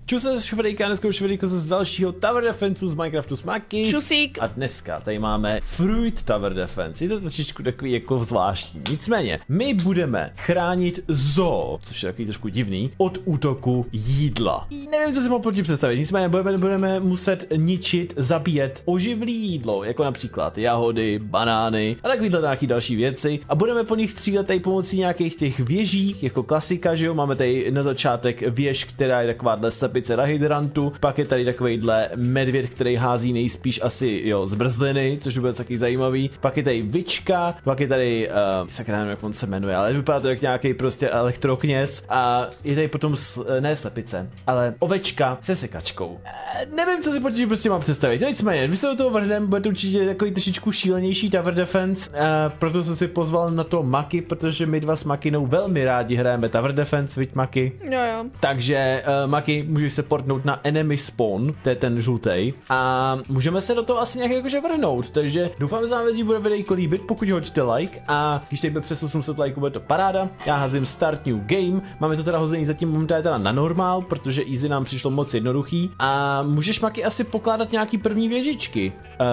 Čus se Švedejka, dneska Švedejko z dalšího Tower Defense z Minecraftu s Maki. Čusík. A dneska tady máme Fruit Tower Defense, je to trošičku takový jako zvláštní. Nicméně, my budeme chránit zoo, což je takový trošku divný, od útoku jídla. Nevím, co si mám proti představit, nicméně budeme muset ničit, zabíjet oživlý jídlo, jako například jahody, banány a takovýhle nějaký další věci. A budeme po nich střílet tady pomocí nějakých těch věží, jako klasika, že jo, máme tady na začátek věž, která je takováhle slepice na hydrantu, pak je tady takovejhle medvěd, který hází nejspíš asi, jo, z brzliny, což bude taky zajímavý, pak je tady vička, pak je tady, sakra, nevím, jak on se jmenuje, ale vypadá to jak nějaký prostě elektrokněz a je tady potom, ne slepice, ale ovečka se sekačkou. Nevím, co si proti prostě mám představit, no nicméně, my se do toho vrhneme, bude to určitě takový trošičku šílenější Tower Defense, proto jsem si pozval na to Maki, protože my dva s Makinou velmi rádi hrajeme Tower Defense, viď Maki? Jo. Takže Maki, můžeš se portnout na enemy spawn, to je ten žlutej, a můžeme se do toho asi nějak jakože vrhnout, takže doufám, že vám lidi bude videjko líbit, pokud hodíte like, a když tady bude přes 800 lajků, bude to paráda. Já házím start new game, máme to teda hozený zatím momentálně teda na normál, protože easy nám přišlo moc jednoduchý, a můžeš Maki asi pokládat nějaký první věžičky.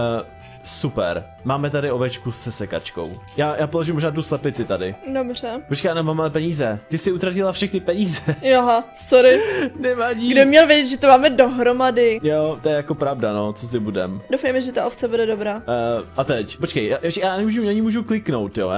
Super. Máme tady ovečku se sekačkou. Já položím možná tu slepici tady. Dobře. Počkej, já nemám ale peníze. Ty jsi utratila všechny peníze. Joha, sorry. Nevadí. Kdo měl vědět, že to máme dohromady? Jo, to je jako pravda, no, co si budem. Doufejme, že ta ovce bude dobrá. A teď, počkej, já nemůžu kliknout, jo,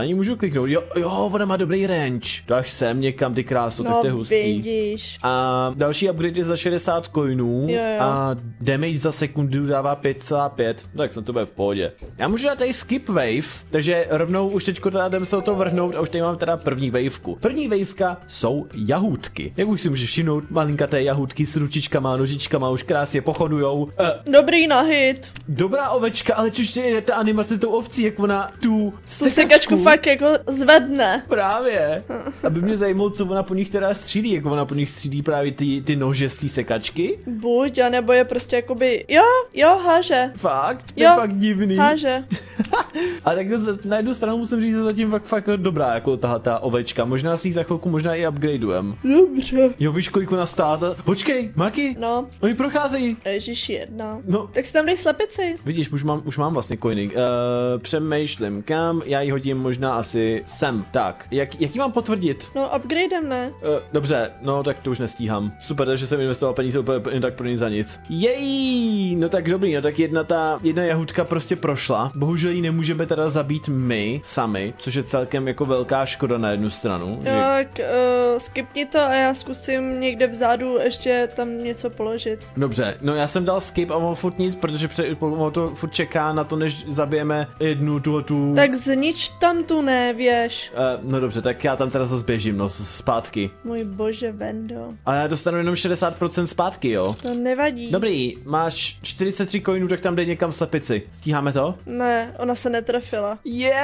jo, ona má dobrý range. To až sem někam, ty kráso, tak to je hustý. Vidíš. A další upgrade je za 60 coinů Jo. a damage za sekundu dává 5,5, tak se to bude v pohodě. Já můžu dát tady skip wave, takže rovnou už teďko teda jdeme se o to vrhnout a už tady mám teda první waveku. První waveka jsou jahůdky. Jak už si můžeš všimnout, malinkaté jahůdky s ručičkama, nožičkama už krásně pochodujou. Dobrý nahit. Dobrá ovečka, ale čuště je ta animace s tou ovcí, jak ona tu sekačku fakt jako zvedne. Právě. Aby mě zajímalo, co ona po nich teda střílí, jak ona po nich střílí právě ty nože z té sekačky. Buď, a nebo je prostě jakoby, jo, háže. Fakt? To Jo, je fakt divný. Háže. A tak na jednu stranu musím říct, že zatím fakt dobrá, jako ta ovečka. Možná si ji za chvilku možná i upgradujem. Dobře. Jo, víš, kolik ona stála? Počkej, Maki. No. Oni procházejí. Ježiš, jedna. No. Tak si tam dej slepici. Vidíš, už mám vlastně coiny. Přemýšlím kam, já ji hodím možná asi sem. Tak, jaký mám potvrdit? No, upgradem ne. Dobře, no tak to už nestíhám. Super, takže jsem investoval peníze úplně tak pro ní za nic. Jej, no tak dobrý, no tak jedna jahůdka prostě prošla. Bohužel ji nemůžeme teda zabít my sami, což je celkem jako velká škoda na jednu stranu. Tak, skipni to a já zkusím někde vzadu ještě tam něco položit. Dobře, no já jsem dal skip a on furt nic, protože on to furt čeká na to, než zabijeme jednu tu. Tak znič tam tu nevěž. No dobře, tak já tam teda zase běžím, no zpátky. Můj bože, Bendo. Ale já dostanu jenom 60% zpátky, jo. To nevadí. Dobrý, máš 43 coinů, tak tam dej někam slepici. Stíháme to? Ne, ona se netrefila.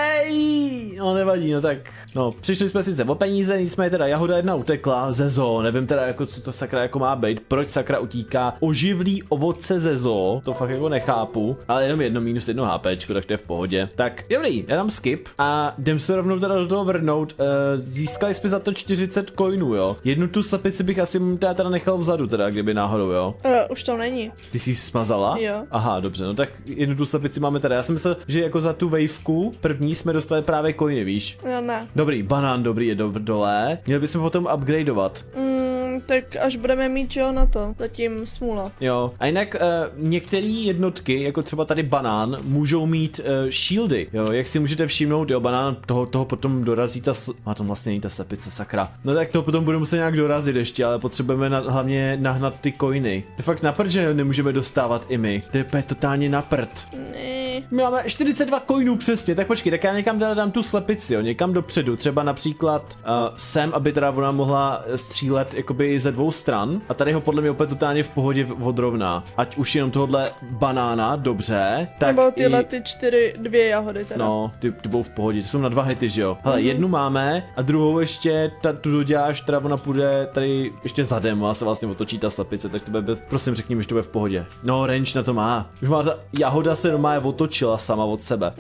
Jej! No nevadí, no tak, no přišli jsme sice o peníze, nicméně teda jahoda jedna utekla ze zoo, nevím teda jako co to sakra jako má být, proč sakra utíká oživlý ovoce ze zoo, to fakt jako nechápu, ale jenom -1 HPčko, tak to je v pohodě. Tak dobrý, já dám skip a jdem se rovnou teda do toho vrhnout, získali jsme za to 40 coinů, jo. Jednu tu slepici bych asi teda nechal vzadu teda, kdyby náhodou, jo. Už to není. Ty jsi ji smazala? Jo. Aha, dobře, no tak jednu tu slepici máme teda, já jsem myslel, že jako za tu waveku první jsme dostali právě coiny, víš? Jo, ne. Dobrý, banán dobrý je dole, měli bychom potom upgradeovat. Tak až budeme mít, jo, na to, zatím smůla. Jo, a jinak některé jednotky, jako třeba tady banán, můžou mít shieldy, jo, jak si můžete všimnout, jo, banán toho potom dorazí má tam vlastně není ta slepice, sakra. No tak to potom budeme muset nějak dorazit ještě, ale potřebujeme hlavně nahnat ty coiny. To je fakt na prd, že nemůžeme dostávat i my, to je totálně na prd. My máme 42 coinů přesně, tak počkej, tak já někam teda dám tu slepici, jo, někam dopředu, třeba například sem, aby teda ona mohla střílet jakoby ze dvou stran a tady ho podle mě opět totálně v pohodě odrovná, ať už jenom tohle banána, dobře, tak nebo tyhle ty dvě jahody teda. No, ty budou v pohodě, to jsou na 2 hity, že jo. Hele, jednu máme a druhou ještě, tu doděláš, teda ona půjde tady ještě zadem, a se vlastně otočí ta slepice, tak to bude, prosím řekni mi, že to bude v pohodě. No, range na to má, už má ta jahoda se normálně otočí otočila sama od sebe.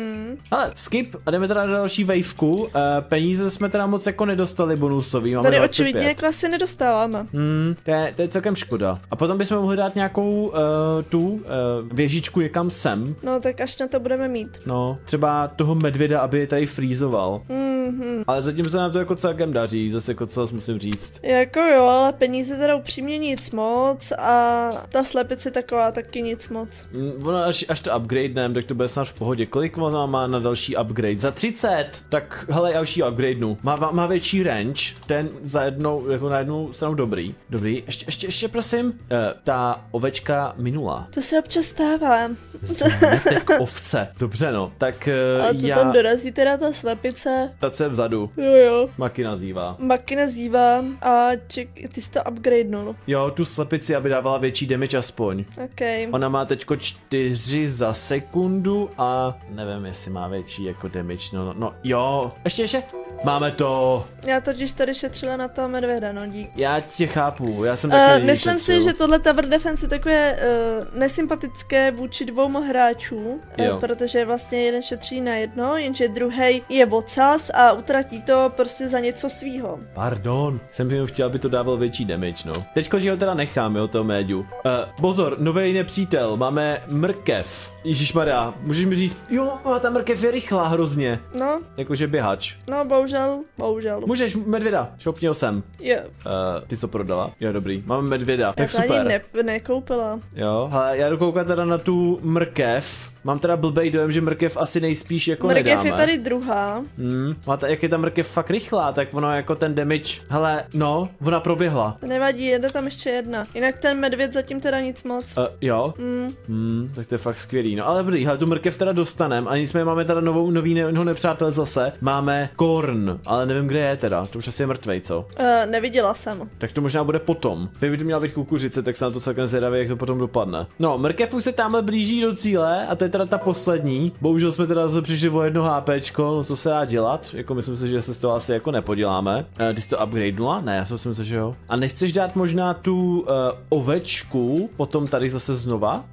Ale skip a jdeme teda do další waveku. Peníze jsme teda moc jako nedostali bonusový, máme Tady 25. očividně jako asi nedostáváme. To je celkem škoda. A potom bychom mohli dát nějakou tu věžičku někam sem. No tak až na to budeme mít. No, třeba toho medvěda, aby je tady frýzoval. Ale zatím se nám to jako celkem daří, zase jako co musím říct. Jako jo, ale peníze teda upřímně nic moc a ta slepice taková taky nic moc. Ono až to upgradeneme, tak to bude snad v pohodě. Kolik má na další upgrade? Za 30! Tak hele, já už ji upgradenu. Má větší range, ten za jednou, jako na jednu stranu dobrý. Dobrý, ještě prosím. Ta ovečka minula. To se občas stává. Zmetek ovce. Dobře no, tak A to tam dorazí teda ta slepice. Ta co je vzadu. Jo. Maki nazývá. Maki nazývá a ty jsi to upgradenul. Jo, tu slepici, aby dávala větší damage aspoň. Okay. Ona má teďko 4 za sekundu a nevím, jestli má větší jako damage, no, jo, ještě, máme to. Já totiž tady šetřila na toho medvěda, no dík. Já tě chápu, já jsem taky myslím si, že tohle tower defense je takové nesympatické vůči dvou hráčů, protože vlastně jeden šetří na jedno, jenže druhý je vocas a utratí to prostě za něco svýho. Pardon, jsem jenom chtěl, aby to dával větší damage, no. Teďko ho teda nechám, jo, toho médiu. Pozor, nový nepřítel, máme mrkev. Ježišmarja, můžeš mi říct, jo, ta mrkev je rychlá hrozně. No. Jakože běhač. No, bohužel. Můžeš, medvěda, šoupni ho sem. Jo. Ty to prodala? Jo, dobrý, máme medvěda, tak já super. Já ani nekoupila. Jo, ale já jdu koukat teda na tu mrkev. Mám teda blbej dojem, že mrkev asi nejspíš jako mrkev nedáme. Je tady druhá. Jak je ta mrkev fakt rychlá, tak ono jako ten damage, hele, no, ona proběhla. To nevadí, jede tam ještě jedna. Jinak ten medvěd zatím teda nic moc. Jo? Tak to je fakt skvělý, no ale dobrý, hele, tu mrkev teda dostanem a nicméně máme teda novýho nepřátel zase. Máme Korn, ale nevím, kde je teda, to už asi je mrtvej, co? Neviděla jsem. Tak to možná bude potom. Kdyby to měla být kukuřice, tak se na to celkem zvědavě, jak to potom dopadne. No, mrkev už se tamhle blíží do cíle a to je teda ta poslední. Bohužel jsme teda zase přišli o jedno HPčko, no co se dá dělat? Jako myslím si, že se z toho asi jako nepoděláme. Ty jsi to upgradenula? Ne, já si myslím, že jo. A nechceš dát možná tu ovečku potom tady zase znova?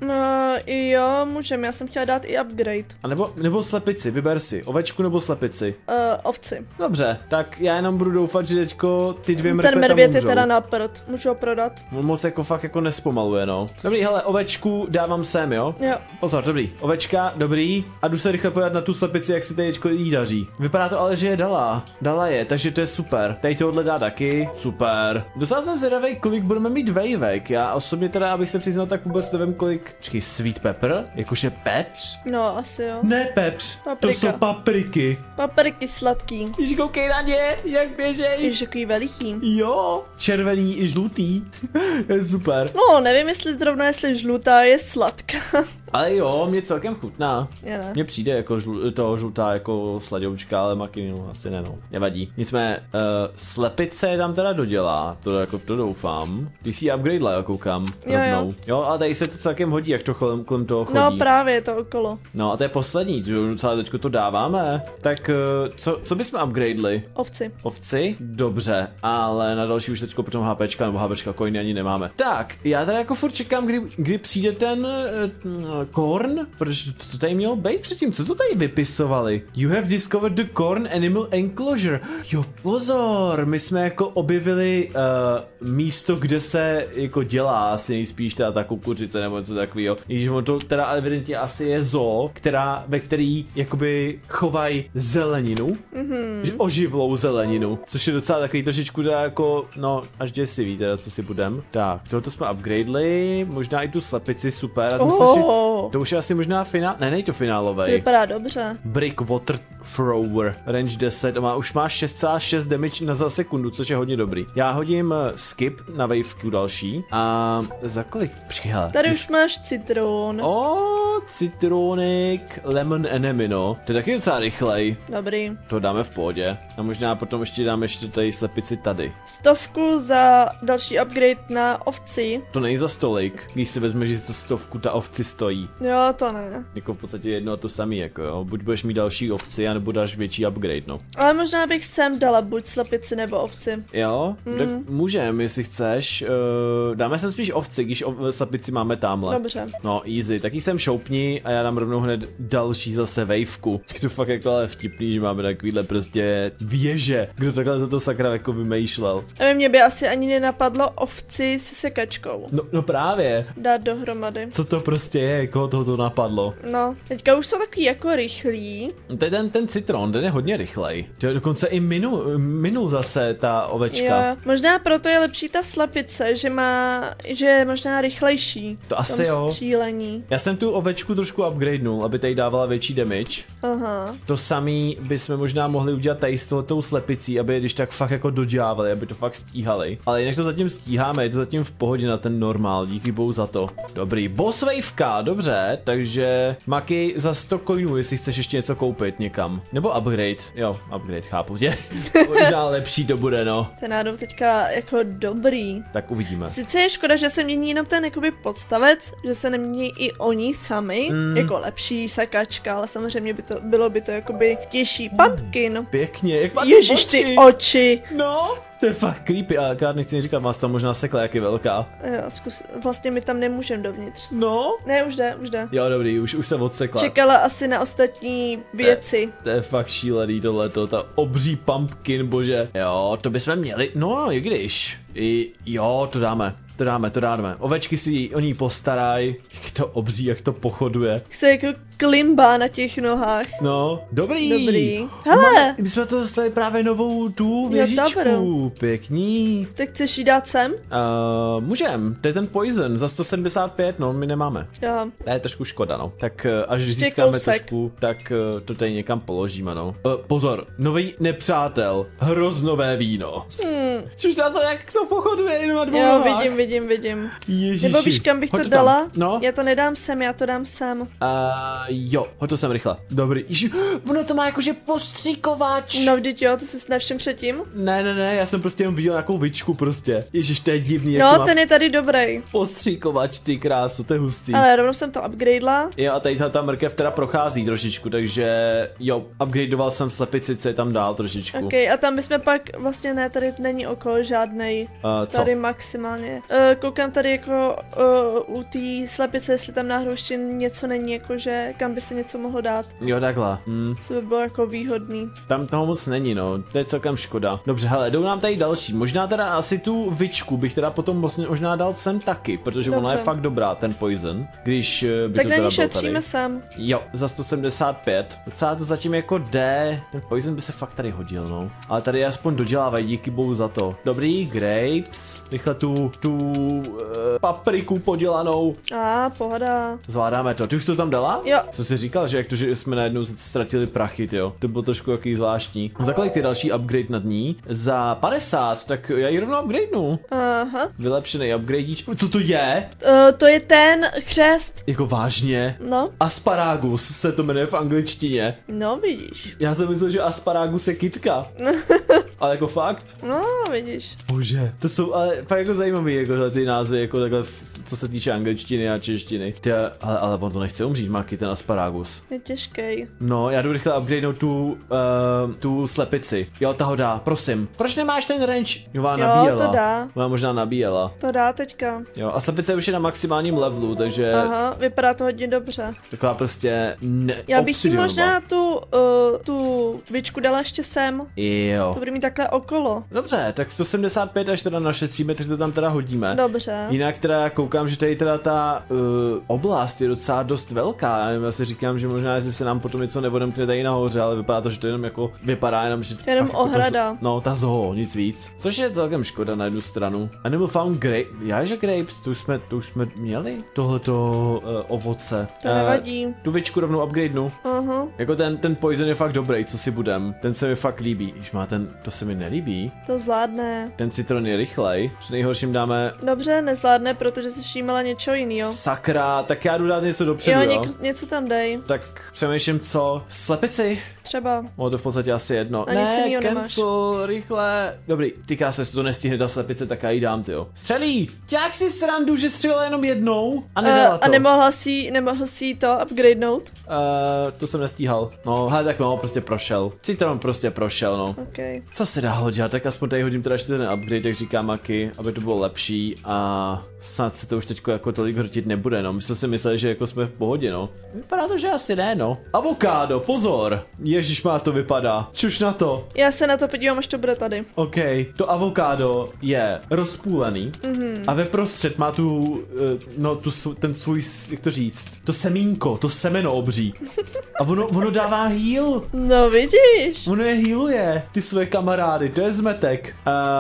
Jo, můžeme, já jsem chtěla dát i upgrade. A nebo slepici, vyber si. Ovečku nebo slepici? Ovci. Dobře, tak já jenom budu doufat, že teďko ty dvě mrkve ten medvěd je teda na prd, můžu ho prodat. On moc jako fakt jako nespomaluje, no. Dobrý, hele, ovečku dávám sem, jo? Jo. Pozor, dobrý. Ovečka, dobrý. A jdu se rychle pojat na tu slepici, jak se teďko jí daří. Vypadá to ale, že je dala. Dala je, takže to je super. Tady tohle dá taky. Super. Dostal jsem zvědavej, kolik budeme mít vejvek. Já osobně teda, abych se přiznal, tak vůbec nevím, kolik. Počkej, sweet pepper? Jakože pepř? No, asi jo. Ne pepř, to jsou papriky. Papriky sladký. Ježi, koukej na ně, jak běžej. Ježi, takový veliký. Jo, červený i žlutý. Je super. No, nevím, jestli žlutá je sladká. Ale jo, mě celkem chutná. Ne. Mně přijde jako žlutá jako sladoučka, ale maky no, asi ne, no. Nevadí. Nicméně, slepice tam teda dodělá, to jako to doufám. Ty si upgradela, já koukám, rovnou. Jo, ale tady se to celkem hodí, jak to kolem toho chodí. No právě, to okolo. No a to je poslední, docela teďko to dáváme. Tak co bychom upgradeli? Ovci? Dobře, ale na další už teďko potom HPčka nebo HPčka coiny ani nemáme. Tak, já teda jako furt čekám, kdy přijde ten Korn, protože to tady mělo být předtím, co to tady vypisovali? You have discovered the Korn Animal Enclosure. Jo, pozor, my jsme jako objevili místo, kde se jako dělá asi nejspíš teda ta kukuřice nebo něco takového. Když on to teda evidentně asi je zoo, ve který jakoby chovají zeleninu, že oživlou zeleninu, což je docela takový trošičku teda jako, no, až děsivý teda, co si budem. Tak, tohoto jsme upgradeli, možná i tu slepici, super. A to už je asi možná nej to finálovej. To vypadá dobře. Brick Water Thrower, range 10, už má 6,6 damage za sekundu, což je hodně dobrý. Já hodím skip na waveku další a za kolik? Počkej, hele. Tady už máš citron. Citronik, lemon enemy, no. To je taky docela rychlej. Dobrý. To dáme v pohodě. A možná potom ještě dáme tady slepici tady. 100 za další upgrade na ovci. To není za stolik, když si vezmeš, že za 100 ta ovci stojí. Jo, to ne. Jako v podstatě jedno a to samý, jako jo. Buď budeš mít další ovci, anebo dáš větší upgrade, no. Ale možná bych sem dala buď slepici nebo ovci. Jo? Tak můžem, jestli chceš. Dáme sem spíš ovci, když slepici máme tamhle. Dobře. No, easy. Taky jsem šoupni. vypni a já dám rovnou hned další zase vejvku. Je to fakt jako ale vtipný, že máme takovýhle prostě věže. Kdo takhle toto sakra jako vymýšlel. A mě by asi ani nenapadlo ovci se sekačkou. No právě. Dát dohromady. Co to prostě je, koho toho to napadlo? No, teďka už jsou takový jako rychlí. To je ten citron, ten je hodně rychlej. Dokonce i minul zase ta ovečka. Jo, možná proto je lepší ta slepice, že je možná rychlejší. To asi jo. Střílení. Já jsem tu ovečku trošku upgradenul, aby tady dávala větší damage. Aha. To samý bychom možná mohli udělat tady s tou slepicí, aby je když tak fakt jako dodělávali, aby to fakt stíhali. Ale jinak to zatím stíháme, je to zatím v pohodě na ten normál, díky bohu za to. Dobrý, boss waveka, dobře, takže Maki za 100 coinů, jestli chceš ještě něco koupit někam. Nebo upgrade, jo, upgrade, chápu tě. Možná lepší to bude, no. Ten nádou teďka jako dobrý. Tak uvidíme. Sice je škoda, že se mění jenom ten jakoby podstavec, že se nemění i oni sami, jako lepší sakačka, ale samozřejmě bylo by to jakoby těžší. Pumpkin. Pěkně, jak má Ježiš, ty oči. No, to je fakt creepy, ale já nechci říkat, vás tam možná sekla, jak je velká. Jo, vlastně my tam nemůžeme dovnitř. No. Ne, už jde. Jo, dobrý, už se odsekla. Čekala asi na ostatní věci. To je fakt šílený tohleto, ta obří pumpkin, bože. Jo, to bychom měli, no i když. Jo, to dáme. Ovečky si o ní postarají. Jak to obří, jak to pochoduje. Se jako klimba na těch nohách. No, dobrý. Hele. My jsme to dostali právě novou tu věžičku. Pěkný. Tak chceš jí dát sem? Můžem, to je ten poison za 175, no my nemáme. Jo. To je trošku škoda, no. Tak až získáme trošku, tak to tady někam položíme, no. Pozor, nový nepřátel, hroznové víno. Což na to, jak to pochoduje jenom na dvou nohách. Vidím. Ježiši. Nebo víš, kam bych to dala? No. Já to nedám sem, já to dám sem. Jo, hoď to sem rychle. Dobrý. Ježi, ono to má jakože postříkovač. No vždyť jo, to jsi nevšiml předtím? Ne, já jsem prostě jenom viděl nějakou vyčku prostě. Ježiš, to je divný. No, ten je tady dobrý. Postříkovač, ty krásu, to je hustý. Ale rovnou jsem to upgradela. Jo, a tady ta mrkev teda prochází trošičku, takže jo, upgradeoval jsem slepici, co je tam dál trošičku. Ok, a tam bychom pak, vlastně ne, tady není okolo žádnej. Tady maximálně. Koukám tady jako u té slepice, jestli tam náhodou ještě něco není, jakože kam by se něco mohlo dát. Jo, takhle. Co by bylo jako výhodný. Tam toho moc není, no, to je celkem škoda. Dobře, hele, jdou nám tady další. Možná teda asi tu vyčku bych teda potom možná dal sem taky, protože ona je fakt dobrá, ten poison, když by tak to teda byl tady. sem. Jo, za 175. Docela to zatím jako jde. Ten poison by se fakt tady hodil, no. Ale tady aspoň dodělávají, díky bohu za to. Dobrý, grapes. Rychle tu papriku podělanou. Pohoda. Zvládáme to. Ty už to tam dala? Jo. Co jsi říkal, že jak to, že jsme najednou ztratili prachy, jo? To bylo trošku jaký zvláštní. Za kolik je další upgrade nad ní? Za 50, tak já ji rovnou upgradenu. Aha. Vylepšený upgradeíč. Co to je? To je ten chřest. Jako vážně? No. Asparagus se to jmenuje v angličtině. No, vidíš. Já jsem myslel, že asparagus je kytka. Ale jako fakt? No, vidíš. Bože, to jsou ale fakt jako zajímavý, jako ty názvy, jako takhle, co se týče angličtiny a češtiny. Ale on to nechce umřít, Maki, ten asparagus. Je těžký. No, já jdu rychle upgradenout tu slepici. Jo, ta ho dá, prosím. Proč nemáš ten range? Jo, nabíjela. To dá. Ona možná nabíjela. To dá teďka. Jo, a slepice už je na maximálním levelu, takže... Aha, vypadá to hodně dobře. Taková prostě Já bych si možná tu vyčku dala ještě sem. Jo. To bude mít takhle okolo. Dobře, tak 175 až teda našetříme, tak to tam teda hodíme. Dobře. Jinak teda koukám, že tady teda ta oblast je docela dost velká. Já si říkám, že možná jestli se nám potom něco neodemkne tady nahoře, ale vypadá to, že to jenom jako vypadá jenom, že jenom ohrada. Jako ta zoo, nic víc. Což je celkem škoda na jednu stranu. Animal found grapes, to už jsme měli tohleto ovoce. To nevadí. Tu věčku rovnou upgradenu. Jako ten poison je fakt dobrý, co si budem. Ten se mi fakt líbí. Když má to se mi nelíbí. To zvládne. Ten citron je rychlej. Při nejhorším dáme... Dobře, nezvládne, protože si všímala něčeho jiného. Sakra, tak já jdu dát něco dopředu, jo? Něco tam dej. Tak přemýšlím co? Slepici? Třeba. No to v podstatě asi jedno. A nic jinýho nemáš. cancel, rychle. Dobrý, ty krása, jestli to nestihne ta slepice, tak já jí dám, tyjo. Střelí! Jak si srandu, že střelila jenom jednou a nedala to? A nemohl si to upgradenout? To jsem nestíhal. No, hele, tak no, prostě prošel. Citron prostě prošel, no. Okay. Co se dá dělat, tak aspoň tady hodím teda ještě ten upgrade, jak říká Maki, aby to bylo lepší a snad se to už teďko jako tolik hrtit nebude, no. My jsme si mysleli, že jako jsme v pohodě, no. Vypadá to, že asi ne, no. Avokádo, pozor! Ježíš, má to vypadá. Čuš na to. Já se na to podívám, až to bude tady. OK, to avokádo je rozpůlený a ve prostřed má ten svůj, jak to říct, to semínko, to semeno obří. A ono dává heal. No vidíš. Ono je healuje, ty své kamarády, to je zmetek.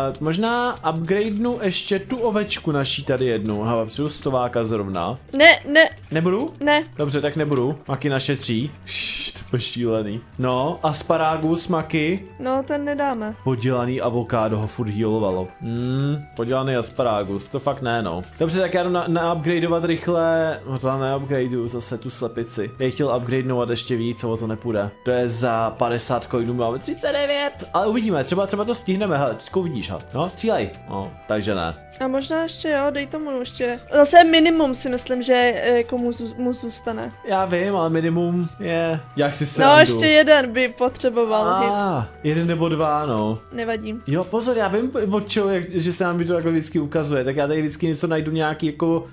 Možná upgradenu ještě tu ovečku naší tady jednu. Aha, přijdu stováka zrovna. Ne. Nebudu? Ne. Dobře, tak nebudu. Maki našetří. To je šílený. No, asparagus, Maki. No, ten nedáme. Podělaný avokádo ho furt healovalo. Podělaný asparagus, to fakt ne, no. Dobře, tak já jdu upgradeovat rychle. No to já neupgradeuju zase tu slepici. Já chtěl upgradenovat ještě víc, ale to nepůjde. To je za 50 coinů, máme 39. Ale uvidíme, třeba to stihneme, hele, teďko vidíš, ha. No, střílej. No, takže ne. A možná ještě jo, dej tomu ještě. Zase minimum si myslím, že jako mu zůstane. Já vím, ale minimum je, jak si srandu. No, ještě jeden by potřeboval hit. Jeden nebo dva, no. Nevadí. Jo, pozor, já vím od čeho, že se nám to jako vždycky ukazuje, tak já tady vždycky něco najdu nějaký,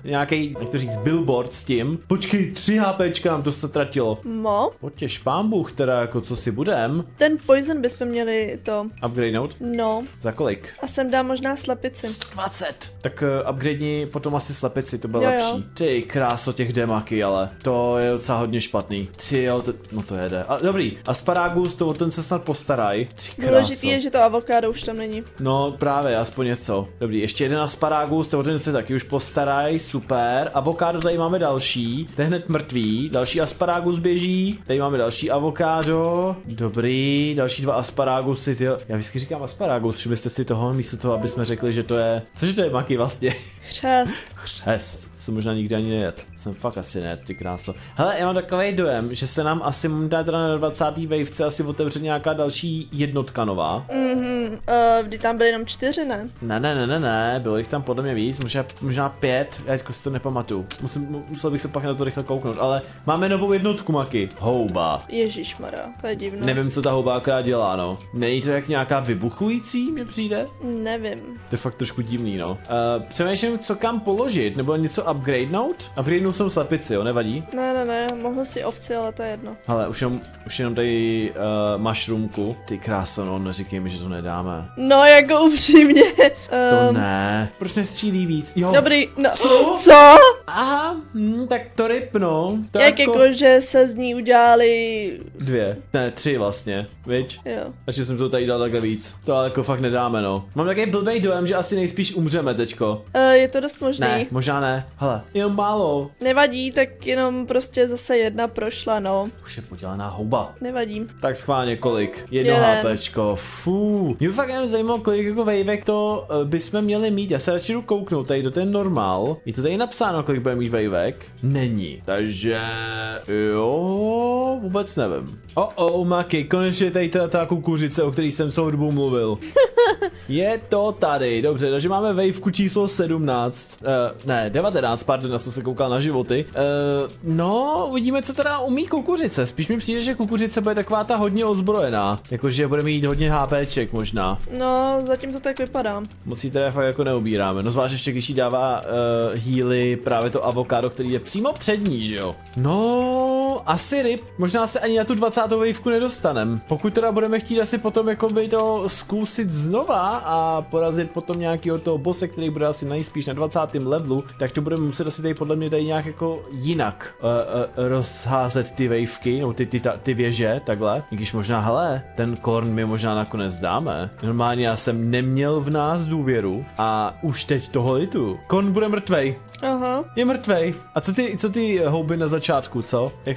jak to říct, billboard s tím. Počkej, 3 HPčka nám to se tratilo. No. Potěž pán Bůh, teda jako co si budem. Ten poison bychom měli to. Upgradenout? No. Za kolik? A sem dám možná slepici. 120. Tak upgradeni potom asi slepici, to bylo lepší. Ty kráso těch demaky, ale to je docela hodně špatný. Ty jo, no to jede. A dobrý, asparagus, to o ten se snad postaraj. Důležitý je, že to avokádo už tam není. No právě, aspoň něco. Dobrý, ještě jeden asparagus, to o ten se taky už postaraj, super. Avokádo tady máme další, to je hned mrtvý. Další asparagus běží, tady máme další avokádo. Dobrý, další 2 asparagusy, tyjo. Já vždycky říkám asparagus, všimli jste si toho, místo toho, aby jsme řekli, že to je... Cože to je, Maki, vlastně? Chřest. Chřest. To jsem možná nikdy ani nejet. Jsem fakt asi nejet, ty kráso. Hele, já mám takový dojem, že se nám asi teda na 20. wavece asi otevře nějaká další jednotka nová. Vždy tam byly jenom 4, ne? Ne, bylo jich tam podle mě víc, možná 5, já si to nepamatuju. Musel bych se pak na to rychle kouknout, ale máme novou jednotku, Maki. Houba. Ježišmarja, to je divné. Nevím, co ta houba akorát dělá, no. Není to jak nějaká vybuchující, mně přijde? Nevím. To je fakt trošku divný, no. Přemýšlím, co kam položit, nebo něco upgradenout? Upgradenout jsem slepici, jo, nevadí? Ne, mohl si ovci, ale to je jedno. Hele, už jenom tady mushroomku. Ty kráso, no, neříkej mi, že to nedáme. No, jako upřímně. To ne. Proč nestřílí víc? Jo. Dobrý, no. Co? Aha, tak to rypno. Jak jako, že se z ní udělali... 2, ne 3 vlastně, viď? Jo. Takže jsem to tady dal takhle víc. To ale jako fakt nedáme, no. Mám takový blbej dojem, že asi nejspíš umřeme teďko. Je to dost možný. Ne, možná ne. Hele, jenom málo. Nevadí, tak jenom prostě zase 1 prošla, no. Už je podělaná houba. Nevadí. Tak schválně kolik? 1 HPčko. Fú. Mě by fakt jenom zajímalo, kolik jako wavek to bychom měli mít. Já se radši jdu kouknout tady do ten normál. Je to tady napsáno, kolik bude mít wavek? Není. Takže jo, vůbec nevím. Maki, konečně tady ta kukuřice, o který jsem celou dobu mluvil. Je to tady, dobře, takže máme waveku číslo 17, ne, 19, pardon, já jsem se koukal na životy. No, uvidíme, co teda umí kukuřice, spíš mi přijde, že kukuřice bude taková ta hodně ozbrojená, jakože bude mít hodně HPček možná. No, zatím to tak vypadá. Moc jí teda fakt jako neubíráme, no zvlášť ještě, když jí dává healy právě to avokádo, který je přímo před ní, že jo. No, asi ryb, možná se ani na tu 20. waveku nedostanem. Pokud teda budeme chtít asi potom jako by to zkusit znova a porazit potom nějakého toho bose, který bude asi nejspíš na 20. levelu, tak to budeme muset asi tady podle mě tady nějak jako jinak rozházet ty waveky, no ty věže, takhle. I když možná, hele, ten korn mi možná nakonec dáme. Normálně já jsem neměl v nás důvěru a už teď toho litu. Korn bude mrtvej. Aha. Je mrtvej. A co ty houby na začátku, co?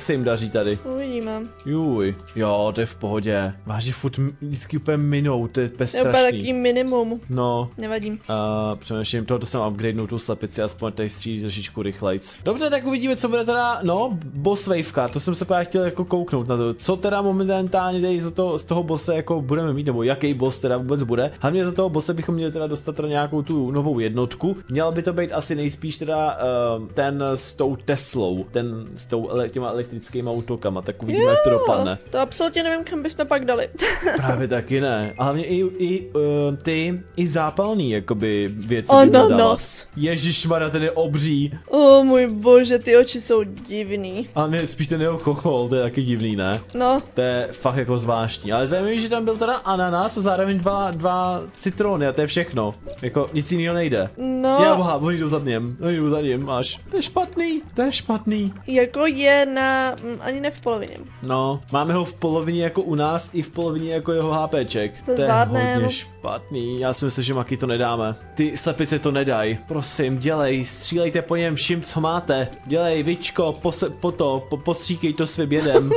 se jim daří tady? Uvidíme. Juj, jo, to je v pohodě. Vážně furt vždycky úplně minou, to je To je úplně strašný. takový minimum. No. Nevadím. Přemýšlím, tohoto jsem upgradenul tu slepici, aspoň tady střílí trošičku rychlejc. Dobře, tak uvidíme, co bude teda, no, boss waveka, to jsem se právě chtěl jako kouknout na to, co teda momentálně tady z toho bosse jako budeme mít, nebo jaký boss teda vůbec bude. Hlavně za toho bosse bychom měli teda dostat teda nějakou tu novou jednotku. Měla by to být asi nejspíš teda ten s tou Teslou, ten s těma elektrickými autokama, tak uvidíme, jak to dopadne. To absolutně nevím, kam bychom pak dali. Právě taky ne. A hlavně i zápalný jakoby věci by dala. Ananas. Ježišmarja, ten je obří. O můj bože, ty oči jsou divný. A ne, spíš ten jeho chochol, to je taky divný, ne? No. To je fakt jako zvláštní. Ale zajímavé, že tam byl teda ananas a zároveň dva citrony a to je všechno. Jako nic jiného nejde. No. Já boha, oni jdou za ním, až. To je špatný. Jako je na, ani ne v polovině. No, máme ho v polovině jako u nás i v polovině jako jeho HPček. To je zvládnem. hodně špatný, já si myslím, že maky to nedáme. Ty slepice to nedaj, prosím, dělej, střílejte po něm vším, co máte. Dělej, Vičko, postříkej to svým jedem.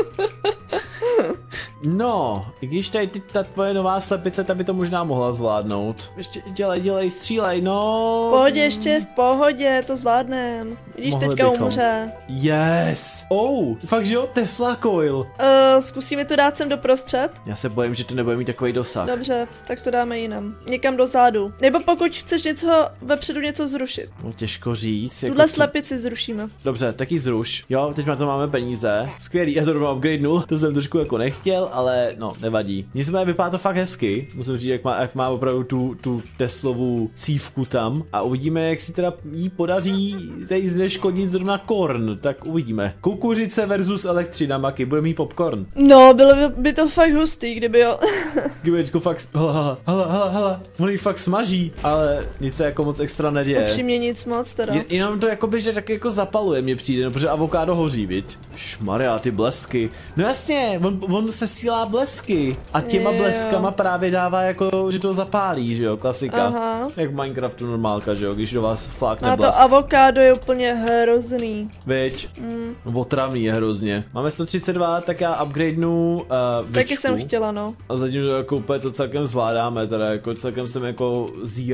No, i když tady ta tvoje nová slepice, ta by to možná mohla zvládnout. Ještě dělej, střílej, no. Pohodě, ještě v pohodě, to zvládnem. Vidíš, Mohli teďka bychom. umře. Yes. Fakt že jo, Tesla coil. Zkusíme to dát sem doprostřed? Já se bojím, že to nebude mít takový dosah. Dobře, tak to dáme jinam. Někam dozadu. Nebo pokud chceš něco vepředu něco zrušit. No, těžko říct. Tuhle co- slepici zrušíme. Dobře, tak ji zruš. Jo, teď na to máme peníze. Skvělý, já to rovnou upgradenul. To jsem trošku jako nechtěl, ale no, nevadí. Nicméně vypadá to fakt hezky. Musím říct, jak má opravdu tu Teslovu cívku tam. A uvidíme, jak si teda jí podaří tady zneškodnit zrovna korn. Tak uvidíme. Kukuřice versus elektřina, Maky. Bude mít popcorn. No, bylo by to fakt hustý, kdyby jo. Kdybyčko fakt, hele, on jí fakt smaží, ale nic se jako moc extra neděje. Upřímně nic moc teda. Jenom to jakoby, že tak jako zapaluje mně přijde, no, protože avokádo hoří, viď? Šmaria, ty blesky. No jasně, on se sílá blesky a těma Jo. bleskama právě dává jako, že to zapálí, že jo, klasika. Aha. Jak v Minecraftu normálka, že jo, když do vás flákne A to blesk. avokádo je úplně hrozný. Viď? Otravný je hrozně. Máme 132, tak já upgradenu Taky Vičku. jsem chtěla, no. A zatím to jako úplně to celkem zvládáme, teda jako celkem jsem jako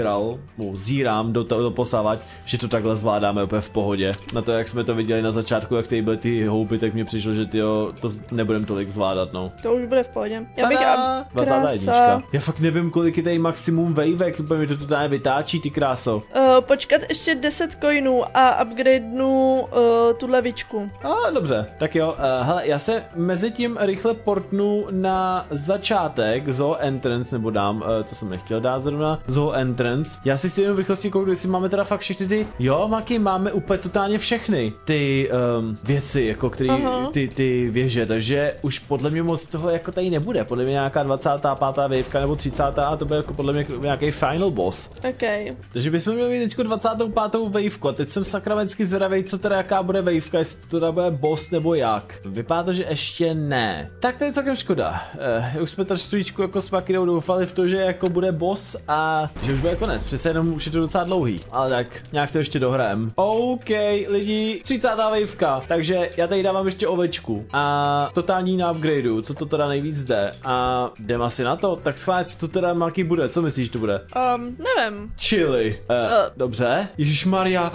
zírám do posavať, že to takhle zvládáme úplně v pohodě. Na to, jak jsme to viděli na začátku, jak tady byly ty houby, tak mi přišlo, že tyjo, to nebudem tolik zvládat, no. To už bude v pohodě. Já bych Tada! 21. krása. Já fakt nevím, kolik je tady maximum wavek, úplně mi to tady vytáčí, ty kráso. Počkat ještě 10 coinů a upgradenu tuhle vičku. Dobře, tak jo, hele, já se mezi tím rychle portnu na začátek Zoo Entrance, nebo dám, to jsem nechtěl dát zrovna, Zoo Entrance. Já si jenom v rychlosti kouknu, jestli máme teda fakt všechny ty, jo, Maky, máme úplně totálně všechny ty věci, jako který, ty věže, takže už podle mě moc toho jako tady nebude, podle mě nějaká 25. waveka nebo 30. a to bude jako podle mě nějaký final boss. OK. Takže bychom měli teďko 25. wavku a teď jsem sakramensky zvědavej, co teda jaká bude waveka, jestli to teda bude boss nebo jak. Vypadá to, že ještě ne. Tak to je celkem škoda. Už jsme trošičku jako s Makidou doufali v to, že jako bude boss a že už bude konec, přece jenom už je to docela dlouhý. Ale tak, nějak to ještě dohrajem. OK, lidi, 30. waveka, takže já tady dávám ještě ovečku a totální na upgradeu, co to teda nejvíc jde. A jdem asi na to, tak schválně, co to teda Maki bude, co myslíš, to bude? Nevím. Chili. Dobře. Ježišmarja.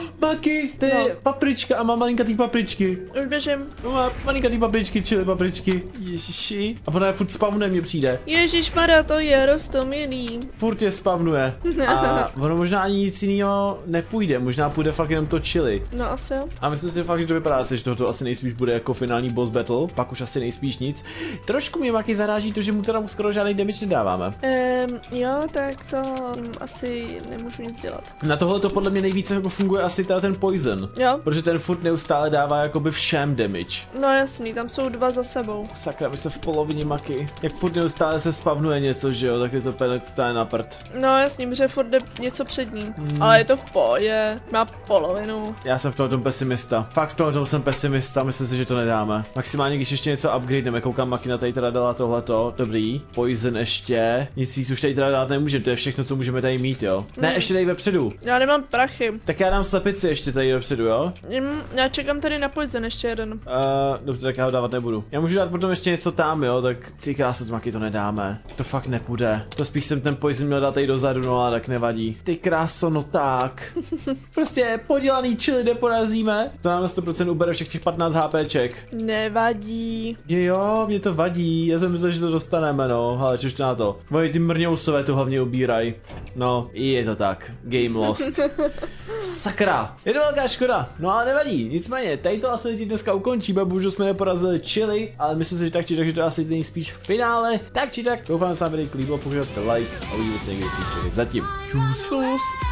Maki, to je paprička a má malinkatý papričky. Už běžím. Má malinkatý papričky, chili papričky. Ježiši. A ona je furt spavnuje, mně přijde. Ježišmarja, to je roztomilý. Furt je spavnuje. A ono možná ani nic jiného nepůjde, možná půjde fakt jenom to chili. No asi jo. A myslím si fakt, že to vypadá asi, že tohoto asi nejspíš bude jako finální boss battle, pak už asi nejspíš nic. Trošku mě Maki zaráží to, že mu teda skoro žádný damage nedáváme. Jo, tak to asi nemůžu nic dělat. Na tohle to podle mě nejvíce jako funguje asi teda ten poison. Jo. Protože ten furt neustále dává jakoby všem damage. No jasný, tam jsou dva za sebou. Sakra, my se v polovině Maky. Jak furt neustále se spavnuje něco, že jo, tak je to totálně na prd. No jasný, protože furt jde něco před ní. Ale je to v pohodě, má polovinu. Já jsem v tom pesimista. Fakt v tom jsem pesimista, myslím si, že to nedáme. Maximálně, když ještě něco upgradeneme, koukám Makina tady teda dala tohleto, dobrý. Poison ještě, nic víc už tady teda dát nemůžeme, to je všechno, co můžeme tady mít, jo. Ne, ještě tady vepředu. Já nemám prachy. Tak já dám slepici ještě tady vepředu, jo. Já čekám tady na poison ještě jeden. Dobře, tak já ho dávat nebudu. Já můžu dát potom ještě něco tam, jo, tak ty krásy Maky to nedáme. To fakt nepůjde. To spíš jsem ten poison měl dát tady dozadu, no a tak nevadí. Ty kráso, no tak. Prostě podělaný chili neporazíme. To nám na 100% ubere všech těch 15 HPček. Nevadí. Jo, mě to vadí, já jsem myslel, že to dostaneme, no, ale čož na to. Ty mrňousové to hlavně ubíraj. No, je to tak, game lost. Sakra, je to velká škoda, no ale nevadí, nicméně, tady to asi lidi dneska ukončíme, bohužel jsme neporazili chili, ale myslím si, že tak či tak, že to asi není spíš v finále, tak či tak, doufám, že se vám video líbilo, pokud like a uvidíme se někdy příště, zatím, čus.